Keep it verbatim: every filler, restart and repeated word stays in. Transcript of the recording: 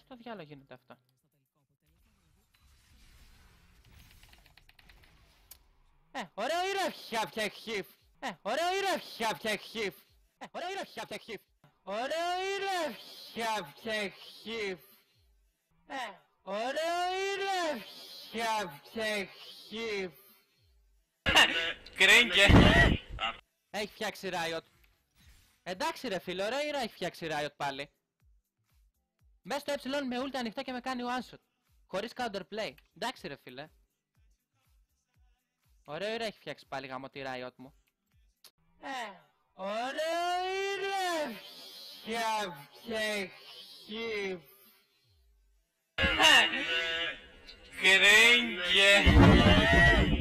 το διάλογο γίνεται αυτό? Ε, ωραίο ηρωχιά φτιαχύφ. Ε, ωραίο ηρωχιά φτιαχύφ. Ε, ωραίο ηρωχιά φτιαχύφ. Ωραίο ηρωχιά φτιαχύφ. Ε, ωραίο ηρωχιά φτιαχύφ. Κρίγκε. Έχει φτιάξει Riot. Εντάξει ρε φίλε, ωραίο ήρωα έχει φτιάξει Riot πάλι. Μες στο ε με ult ανοιχτό και με κάνει one shot. Χωρίς counterplay. Εντάξει ρε φίλε. Ωραίο ήρωα έχει φτιάξει πάλι γάμο τη Riot μου. Ε, ωραίο ήρωα φτιάξει. Κρίγκε.